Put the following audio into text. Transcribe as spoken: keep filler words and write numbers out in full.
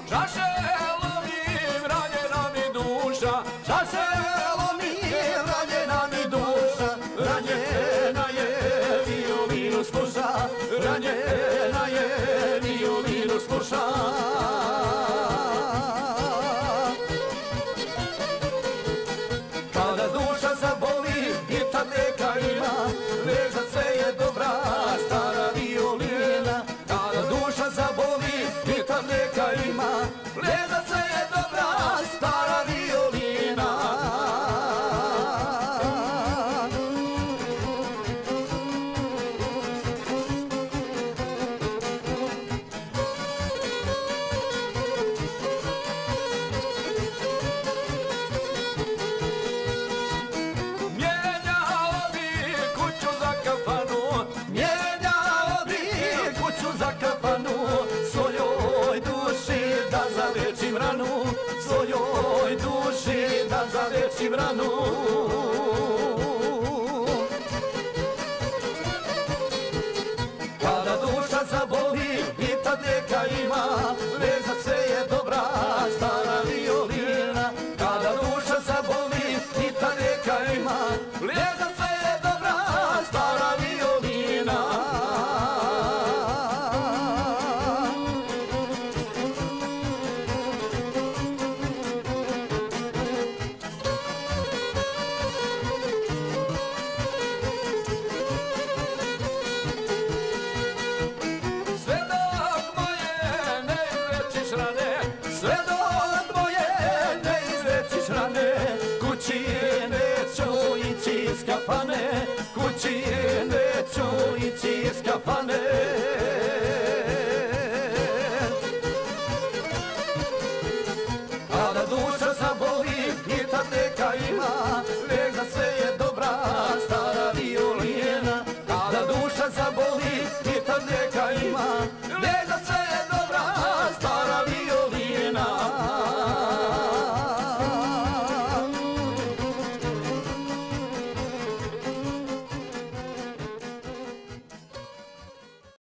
čaše lomim, ranjena mi duša, čaše lomim, ranjena mi duša, ranjena je, violinu sluša, ranjena je, violinu sluša. Kada duša zaboli i tad neka ima, vezat se je dobra stara violina. Kada duša zaboli i tad neka ima, vezat se je dobra stara violina. Svojoj duši da zalečim ranu. Kada duša zaboli i tad neka ima, vezat se je dobra stara violina. Kada duša zaboli i tad neka ima, vezat se je dobra stara violina. Sve dok